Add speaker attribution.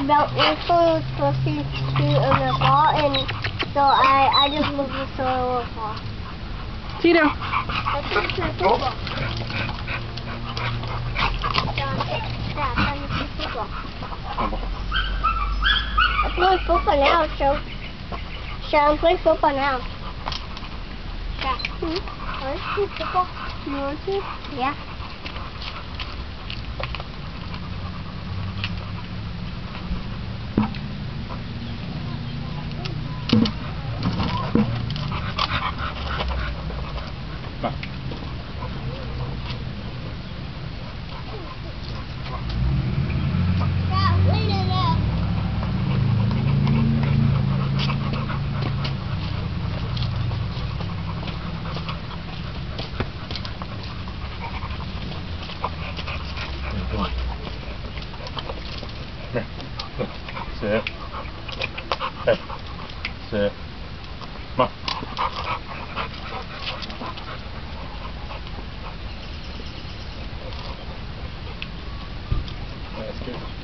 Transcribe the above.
Speaker 1: belt was supposed to shoot in the ball, and so I just moved it so it will fall.
Speaker 2: Tito.
Speaker 1: That's just my football. I'm playing football now, so I'm playing football now. Want to play football? You want to? Yeah.
Speaker 3: Sit. Hey. Sit. Come on. That's good.